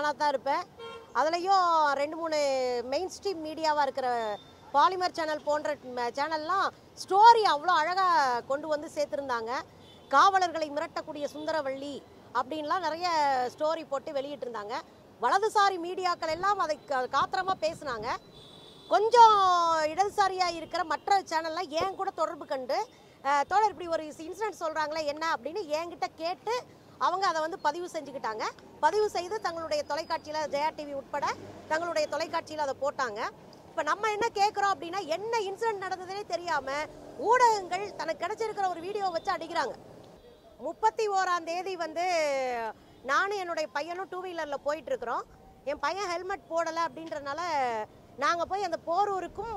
சேனலாக தான் இருப்பேன். அதுலேயும் 2-3 மெயின் ஸ்ட்ரீம் மீடியாவாக இருக்கிற பாலிமர் சேனல் போன்ற சேனல்லாம் ஸ்டோரி அவ்வளோ அழகாக கொண்டு வந்து சேர்த்துருந்தாங்க. காவலர்களை மிரட்டக்கூடிய சுந்தரவள்ளி அப்படின்லாம் நிறைய ஸ்டோரி போட்டு வெளியிட்டிருந்தாங்க. வலதுசாரி மீடியாக்கள் எல்லாம் அதை காத்திரமாக பேசுனாங்க. கொஞ்சம் இடதுசாரியாக இருக்கிற மற்ற சேனல்லாம் ஏன் கூட தொடர்பு கண்டு தோழர் இப்படி ஒரு இன்சிடென்ட் சொல்கிறாங்களே என்ன அப்படின்னு என்கிட்ட கேட்டு அவங்க அதை வந்து பதிவு செஞ்சுக்கிட்டாங்க. பதிவு செய்து தங்களுடைய தொலைக்காட்சியில் ஜெயா டிவி உட்பட தங்களுடைய தொலைக்காட்சியில் அதை போட்டாங்க. இப்போ நம்ம என்ன கேட்குறோம் அப்படின்னா, என்ன இன்சிடென்ட் நடந்ததுனே தெரியாமல் ஊடகங்கள் தனக்கு கிடைச்சிருக்கிற ஒரு வீடியோ வச்சு அடிக்கிறாங்க. 31ஆம் தேதி வந்து நானும் என்னுடைய பையனும் 2 வீலரில் போயிட்டுருக்குறோம். என் பையன் ஹெல்மெட் போடலை அப்படின்றனால நாங்கள் போய் அந்த போரூருக்கும்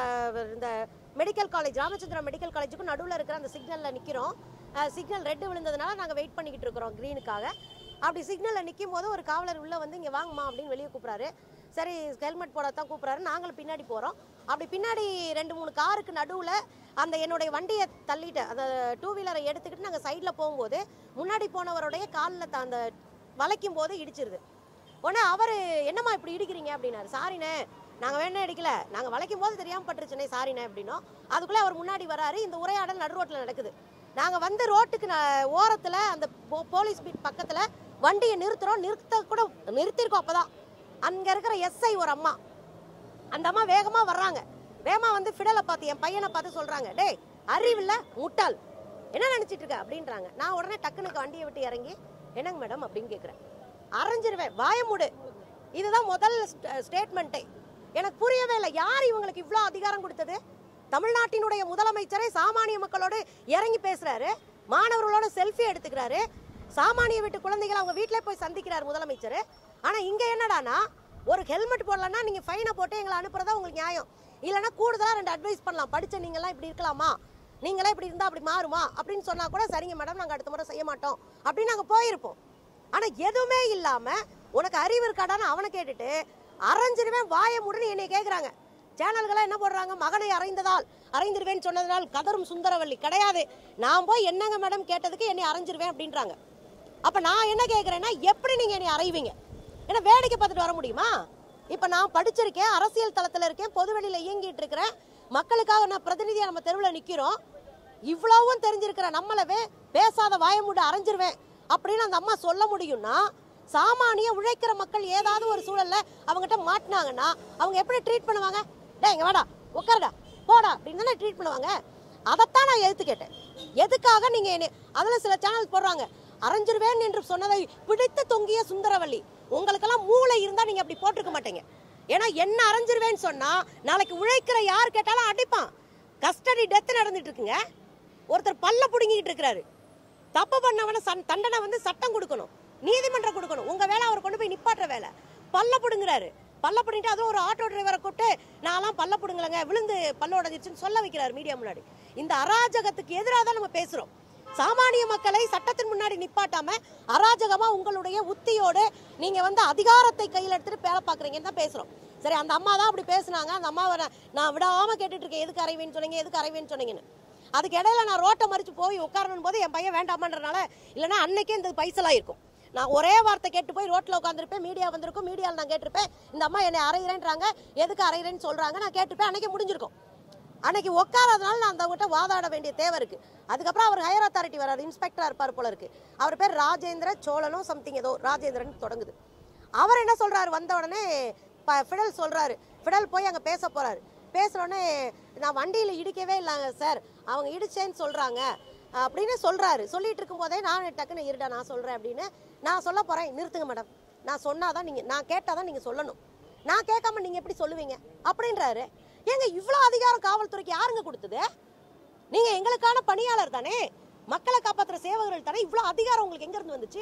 இந்த மெடிக்கல் காலேஜ் ராமச்சந்திரா மெடிக்கல் காலேஜுக்கும் நடுவில் இருக்கிற அந்த சிக்னலில் நிற்கிறோம். சிக்னல் ரெட்டு விழுந்ததுனால நாங்கள் வெயிட் பண்ணிக்கிட்டு இருக்கிறோம் க்ரீனுக்காக. அப்படி சிக்னலில் நிற்கும் போது ஒரு காவலர் உள்ளே வந்து இங்கே வாங்கம்மா அப்படின்னு வெளியே கூப்பிட்றாரு. சரி ஹெல்மெட் போடத்தான் கூப்பிட்றாரு. நாங்களும் பின்னாடி போகிறோம். அப்படி பின்னாடி 2-3 காருக்கு நடுவில் அந்த என்னுடைய வண்டியை தள்ளிட்டு அந்த 2 வீலரை எடுத்துக்கிட்டு நாங்கள் சைடில் போகும்போது முன்னாடி போனவருடைய காலில் அந்த வளைக்கும் போது இடிச்சிருது. உடனே அவர் என்னம்மா இப்படி இடிக்கிறீங்க அப்படின்னாரு. சாரிண்ணே, நாங்கள் வேணே அடிக்கல, நாங்கள் வளைக்கும் போது தெரியாமல் பட்டுருச்சுனே, சாரிண்ணே அப்படின்னோம். அதுக்குள்ளே அவர் முன்னாடி வராரு. இந்த உரையாடல் நடு ரோட்டில் நடக்குது. நாங்கள் வந்து ரோட்டுக்கு ஓரத்தில் அந்த போலீஸ் பீட் பக்கத்தில் வண்டியை நிறுத்துகிறோம். நிறுத்திருக்கோம். அப்போ தான் அங்கே இருக்கிற எஸ்ஐ ஒரு அம்மா, அந்த அம்மா வேகமாக வர்றாங்க. வேகமாக வந்து ஃபிடலை பார்த்து என் பையனை பார்த்து சொல்கிறாங்க, டேய் அறிவில்லை முட்டாள், என்ன நினச்சிட்டு இருக்க அப்படின்றாங்க. நான் உடனே டக்குனுக்கு வண்டியை விட்டு இறங்கி என்னங்க மேடம் அப்படின்னு கேட்குறேன். அரைஞ்சிருவேன், வாயமுடு. இதுதான் முதல் ஸ்டேட்மெண்ட்டே. எனக்கு புரியவே இல்லை, யார் இவங்களுக்கு இவ்வளோ அதிகாரம் கொடுத்தது? தமிழ்நாட்டினுடைய முதலமைச்சரே சாமானிய மக்களோடு இறங்கி பேசுறாரு, மாணவர்களோட செல்ஃபி எடுத்துக்கிறாரு, சாமானிய வீட்டு குழந்தைகளை அவங்க வீட்டிலே போய் சந்திக்கிறார் முதலமைச்சர். ஆனால் இங்கே என்னடானா, ஒரு ஹெல்மெட் போடலன்னா நீங்கள் ஃபைனை போட்டு எங்களை அனுப்புறதா உங்களுக்கு நியாயம், இல்லைன்னா கூடுதலாக 2 அட்வைஸ் பண்ணலாம். படித்த நீங்களாம் இப்படி இருக்கலாமா, நீங்களே இப்படி இருந்தால் அப்படி மாறுமா அப்படின்னு சொன்னால் கூட சரிங்க மேடம் நாங்கள் அடுத்த முறை செய்ய மாட்டோம் அப்படின்னு நாங்கள் போயிருப்போம். ஆனால் எதுவுமே இல்லாமல் உனக்கு அறிவு இருக்காடான்னு அவனை கேட்டுட்டு அரைஞ்சிருவேன் வாய முடின்னு என்னை கேட்குறாங்க. சேனல்களை என்ன போடுறாங்க, மகனை அரைந்திருவேன்னு சொன்னதுனால் கதரும் சுந்தரவள்ளி கிடையாது. நான் போய் என்னங்க மேடம் கேட்டதுக்கு என்னை அரைஞ்சிருவேன் அப்படின்றாங்க. அப்போ நான் என்ன கேட்குறேன்னா, எப்படி நீங்கள் என்னை அறைவீங்க? ஏன்னா வேடிக்கை பார்த்துட்டு வர முடியுமா? இப்போ நான் படிச்சிருக்கேன், அரசியல் தளத்தில் இருக்கேன், பொதுவெளியில் இயங்கிட்டு இருக்கிறேன், மக்களுக்காக நான் பிரதிநிதியாக நம்ம தெருவில் நிற்கிறோம். இவ்வளவும் தெரிஞ்சிருக்கிற நம்மளவே பேசாத வாயமூட அரைஞ்சிருவேன் அப்படின்னு அந்த அம்மா சொல்ல முடியும்னா, சாமானிய உழைக்கிற மக்கள் ஏதாவது ஒரு சூழல்ல அவங்ககிட்ட மாட்டினாங்கன்னா அவங்க எப்படி ட்ரீட் பண்ணுவாங்க? டே இங்க வாடா, உட்காருடா, போடா அப்படின்னு தானே ட்ரீட் பண்ணுவாங்க. அதைத்தான் நான் எடுத்து கேட்டேன். எதுக்காக நீங்க என்ன அதில் சில சேனல் போடுறாங்க, அரைஞ்சிருவேன் என்று சொன்னதை பிடித்து தொங்கிய சுந்தரவள்ளி. உங்களுக்கெல்லாம் மூளை இருந்தா நீங்க அப்படி போட்டிருக்க மாட்டீங்க. ஏன்னா என்ன அரைஞ்சிருவேன்னு சொன்னா நாளைக்கு உழைக்கிற யார் கேட்டாலும் அடிப்பான். கஸ்டடி டெத் நடந்துட்டு இருக்குங்க. ஒருத்தர் பல்ல புடுங்கிட்டு இருக்கிறாரு. தப்பு பண்ணவன தண்டனை வந்து சட்டம் கொடுக்கணும், நீதிமன்றம் கொடுக்கணும். உங்க வேலை அவர் கொண்டு போய் நிப்பாட்டுற வேலை. பல்ல புடுங்குறாரு. பல்ல புடிங்கிட்டு அதுவும் ஒரு ஆட்டோ டிரைவரை கூப்பிட்டு நான்லாம் பல்ல புடுங்கலங்க, விழுந்து பல்ல உடஞ்சிருச்சுன்னு சொல்ல வைக்கிறாரு மீடியா முன்னாடி. இந்த அராஜகத்துக்கு எதிராக தான் நம்ம பேசுறோம். சாமானிய மக்களை சட்டத்தின் முன்னாடி நிப்பாட்டாம அராஜகமா உங்களுடைய உத்தியோடு நீங்க வந்து அதிகாரத்தை கையில் எடுத்துட்டு வேலை பார்க்குறீங்கன்னு தான் பேசுறோம். சரி, அந்த அம்மா தான் அப்படி பேசுனாங்க. அந்த அம்மாவை நான் விடாம கேட்டுட்டு இருக்கேன், எதுக்கு அரைவேன்னு சொன்னீங்கன்னு. அதுக்கு இடையில நான் ரோட்டை மறிச்சு போய் உட்காரணும் போது என் பையன் வேண்டாமன்றனால, இல்லைன்னா அன்னைக்கே இந்த பைசலா இருக்கும். நான் ஒரே வார்த்தை கேட்டு போய் ரோட்டில் உட்காந்துருப்பேன், மீடியா வந்திருக்கும், மீடியாவில் நான் கேட்டிருப்பேன், இந்த அம்மா என்னை அரைகிறேன்றாங்க, எதுக்கு அரைகிறேன்னு சொல்றாங்க, நான் கேட்டிருப்பேன், அன்னைக்கு முடிஞ்சிருக்கும். அன்னைக்கு உட்காராதனால நான் அவங்ககிட்ட வாதாட வேண்டிய தேவை இருக்கு. அதுக்கப்புறம் அவர் ஹையர் அத்தாரிட்டி வராரு, இன்ஸ்பெக்டரா இருப்பார் போல இருக்கு. அவர் பேர் ராஜேந்திர சோழனும் சம்திங் ஏதோ ராஜேந்திரன் தொடங்குது. அவர் என்ன சொல்றாரு, வந்த உடனே ஃபிடல் சொல்றாரு. ஃபிடல் போய் அங்கே பேச போறாரு. பேசுறோடனே நான் வண்டியில் இடிக்கவே இல்லைங்க சார், அவங்க இடிச்சேன்னு சொல்றாங்க அப்படின்னு சொல்றாரு. சொல்லிட்டு இருக்கும் போதே நான் டக்குன்னு இருடா நான் சொல்றேன் அப்படின்னு நான் சொல்ல போறேன். நிறுத்துங்க மேடம், நான் சொன்னாதான் நீங்க, நான் கேட்டாதான் நீங்க சொல்லணும், நான் கேட்காம நீங்க எப்படி சொல்லுவீங்க அப்படின்றாரு. ஏங்க இவ்வளோ அதிகாரம் காவல்துறைக்கு யாருங்க கொடுத்தது? நீங்க எங்களுக்கான பணியாளர் தானே, மக்களை காப்பாற்றுற சேவகர்கள் தானே, இவ்வளோ அதிகாரம் உங்களுக்கு எங்க இருந்து வந்துச்சு?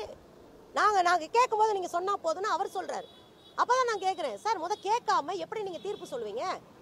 நாங்க கேட்கும் போது நீங்க சொன்னா போதுன்னு அவர் சொல்றாரு. அப்பதான் நான் கேட்கிறேன், சார் முத கேட்காம எப்படி நீங்க தீர்ப்பு சொல்லுவீங்க?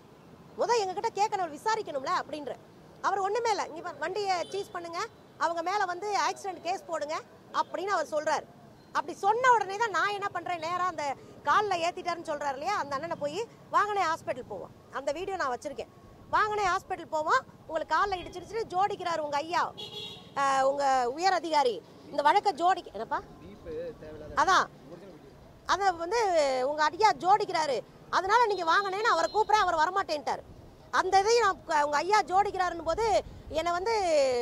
முத எங்ககிட்ட கேட்கணும், விசாரிக்கணும்ல அப்படின்ற. அவர் ஒண்ணுமே இல்லை, இங்க வண்டியை சீஸ் பண்ணுங்க, அவங்க மேல வந்து ஆக்சிடென்ட் கேஸ் போடுங்க அப்படின்னு அவர் சொல்றாரு. அப்படி சொன்ன உடனே தான் நான் என்ன பண்றேன், நேரா அந்த காலில் ஏத்திட்டாருன்னு சொல்றாரு இல்லையா, அந்த அண்ணனை போய் வாங்கனே ஹாஸ்பிட்டல் போவோம். அந்த வீடியோ நான் வச்சிருக்கேன். வாங்கனே ஹாஸ்பிட்டல் போவோம், உங்களுக்கு காலில் இடிச்சிருச்சுன்னு ஜோடிக்கிறாரு உங்க ஐயா, உங்க உயர் அதிகாரி. இந்த வழக்கை ஜோடிக்க என்னப்பா, அதான் அதை வந்து உங்கள் ஐயா ஜோடிக்கிறாரு, அதனால நீங்கள் வாங்கினேன்னு அவரை கூப்பிட்றேன், அவர் வரமாட்டேன்ட்டார். அந்த இதையும் நான் உங்கள் ஐயா ஜோடிக்கிறாருன்னு போது என்னை வந்து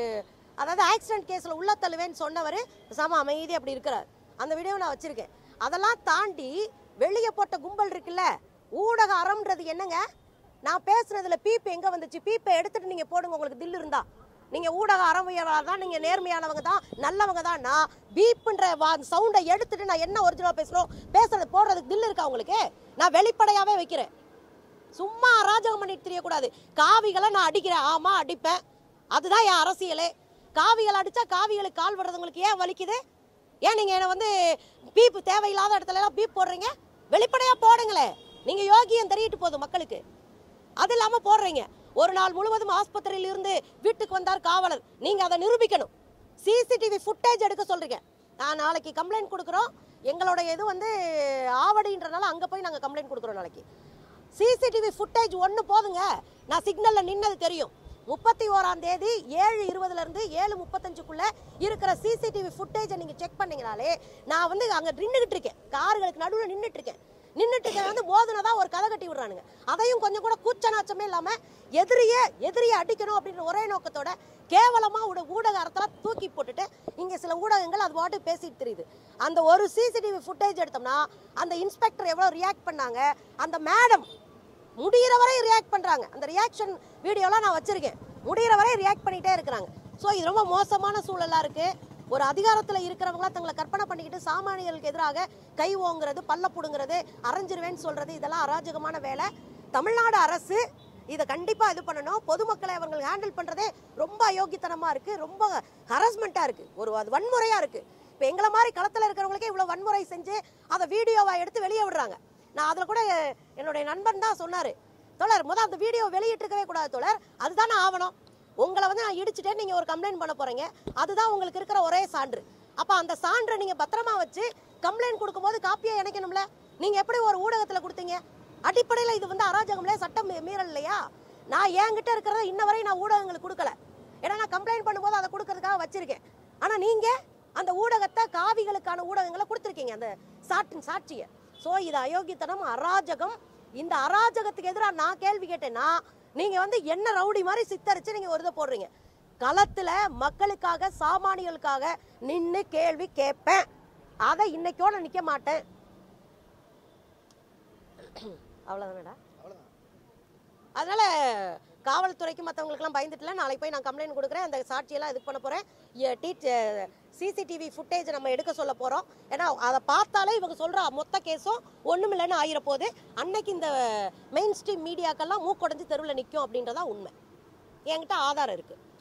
அதாவது ஆக்சிடென்ட் கேஸில் உள்ள தள்ளுவேன்னு சொன்னவர் சம அமைதி அப்படி இருக்கிறார். அந்த வீடியோவை நான் வச்சுருக்கேன். அதெல்லாம் தாண்டி வெளியே போட்ட கும்பல் இருக்குல்ல, ஊடக அறம்ன்றது என்னங்க? நான் பேசுனதுல பீப்பு எங்கே வந்துச்சு? பீப்பை எடுத்துட்டு நீங்கள் போடுங்க, உங்களுக்கு தில் இருந்தா. நீங்கள் ஊடக அறமையாளர் தான், நீங்கள் நேர்மையானவங்க தான், நல்லவங்க தான். நான் பீப்புன்ற சவுண்டை எடுத்துட்டு நான் என்ன ஒரிஜினலாக பேசுறது போடுறதுக்கு தில் இருக்கா உங்களுக்கு? நான் வெளிப்படையாகவே வைக்கிறேன். சும்மா அராஜகம் பண்ணிட்டு தெரியக்கூடாது. காவிகளை நான் அடிக்கிறேன், ஆமாம் அடிப்பேன், அதுதான் என் அரசியலே. காவிகள் அடித்தா காவிகளுக்கு கால் விடுறதுங்களுக்கு ஏன் வலிக்குது? ஏன் நீங்கள் என்னை வந்து பீப்பு தேவையில்லாத இடத்துல எல்லாம் பீப் போடுறீங்க? வெளிப்படையாக போடுங்களே. நீங்கள் யோகியம் தெரியிட்டு போதும் மக்களுக்கு. அது இல்லாமல் போடுறீங்க. ஒரு நாள் முழுவதும் ஆஸ்பத்திரியில் இருந்து வீட்டுக்கு வந்தார் காவலர், நீங்கள் அதை நிரூபிக்கணும். சிசிடிவி ஃபுட்டேஜ் எடுக்க சொல்கிறீங்க. நான் நாளைக்கு கம்ப்ளைண்ட் கொடுக்குறோம். எங்களோட இது வந்து ஆவடின்றனால அங்கே போய் நாங்கள் கம்ப்ளைண்ட் கொடுக்குறோம் நாளைக்கு. சிசிடிவி ஃபுட்டேஜ் ஒன்று போதுங்க. நான் சிக்னலில் நின்னது தெரியும். 31ஆம் தேதி 7:20 7:35 இருக்கிற சிசிடிவி ஃபுட்டேஜை நீங்கள் செக் பண்ணீங்கனாலே நான் வந்து அங்கே நின்றுக்கிட்டு இருக்கேன், கார்களுக்கு நடுவில் நின்றுட்டு இருக்கேன். வந்து மோதுனதான் ஒரு கதை கட்டி விடுறானுங்க. அதையும் கொஞ்சம் கூட கூச்சநாச்சமே இல்லாமல் எதிரியை அடிக்கணும் அப்படின்ற ஒரே நோக்கத்தோட கேவலமாக ஊடக அறத்தெல்லாம் தூக்கி போட்டுட்டு இங்கே சில ஊடகங்கள் அது பாட்டு பேசிட்டு தெரியுது. அந்த ஒரு சிசிடிவி ஃபுட்டேஜ் எடுத்தோம்னா அந்த இன்ஸ்பெக்டர் எவ்வளோ ரியாக்ட் பண்ணாங்க, அந்த மேடம் முடிகிற வரை ரியாக்ட் பண்ணுறாங்க. அந்த ரியாக்ஷன் வீடியோலாம் நான் வச்சுருக்கேன். முடிகிற வரை ரியாக்ட் பண்ணிகிட்டே இருக்கிறாங்க. ஸோ இது ரொம்ப மோசமான சூழலாக இருக்குது. ஒரு அதிகாரத்தில் இருக்கிறவங்களாம் தங்களை கற்பனை பண்ணிக்கிட்டு சாமானியர்களுக்கு எதிராக கை ஓங்குறது, பல்ல புடுங்கிறது, அரைஞ்சிருவேன்னு சொல்கிறது, இதெல்லாம் அராஜகமான வேலை. தமிழ்நாடு அரசு இதை கண்டிப்பாக இது பண்ணணும். பொதுமக்களை அவர்கள் ஹேண்டில் பண்ணுறதே ரொம்ப அயோக்கியத்தனமாக இருக்குது, ரொம்ப ஹராஸ்மெண்ட்டாக இருக்குது, அது வன்முறையாக இருக்குது. இப்போ எங்களை மாதிரி களத்தில் இருக்கிறவங்களுக்கே இவ்வளோ வன்முறை செஞ்சு அதை வீடியோவை எடுத்து வெளியே விடுறாங்க. நான் அதில் கூட என்னுடைய நண்பன் தான் சொன்னார், தோழர் முதல் அந்த வீடியோ வெளியிட்டிருக்கவே கூடாது தோழர், அதுதானே ஆவணம். உங்களை வந்து நான் இடிச்சுட்டேன், நீங்கள் ஒரு கம்ப்ளைண்ட் பண்ண போகிறீங்க, அதுதான் உங்களுக்கு இருக்கிற ஒரே சான்று. அப்போ அந்த சான்றை நீங்கள் பத்திரமா வச்சு கம்ப்ளைண்ட் கொடுக்கும்போது காப்பியாக இணைக்கணும்ல. நீங்கள் எப்படி ஒரு ஊடகத்தில் கொடுத்தீங்க? அடிப்படையில் இது வந்து அராஜகம்ல, சட்டம் மீறல் இல்லையா? நான் என்கிட்ட இருக்கிறத இன்ன வரை நான் ஊடகங்களுக்கு கொடுக்கல. ஏன்னா நான் கம்ப்ளைண்ட் பண்ணும்போது அதை கொடுக்கறதுக்காக வச்சிருக்கேன். ஆனால் நீங்கள் அந்த ஊடகத்தை காவிகளுக்கான ஊடகங்களை கொடுத்துருக்கீங்க, அந்த சாட்சியை. ஸோ இது அயோக்கியத்தனம், அராஜகம். இந்த அராஜகத்துக்கு எதிராக நான் கேள்வி கேட்டேன்னா நீங்கள் வந்து என்ன ரவுடி மாதிரி சித்தரித்து நீங்கள் ஒரு இதை போடுறீங்க. களத்தில் மக்களுக்காக சாமானியர்களுக்காக நின்று கேள்வி கேட்பேன். அதை இன்னைக்கோட நிற்க மாட்டேன். அவ்வளோதானடா. அதனால காவல்துறைக்கு மற்றவங்களுக்குலாம் பயந்துட்டுல நாளைக்கு போய் நான் கம்ப்ளைண்ட் கொடுக்குறேன். அந்த சாட்சியெல்லாம் இது பண்ண போகிறேன். சிசிடிவி ஃபுட்டேஜ் நம்ம எடுக்க சொல்ல போகிறோம். ஏன்னா அதை பார்த்தாலே இவங்க சொல்கிற மொத்த கேஸும் ஒன்றும் இல்லைன்னு ஆகிற போது அன்னைக்கு இந்த மெயின் ஸ்ட்ரீம் மீடியாக்கெல்லாம் மூக்கொடைஞ்சு தெருவில் நிற்கும் அப்படின்றதான் உண்மை. என்கிட்ட ஆதாரம் இருக்குது.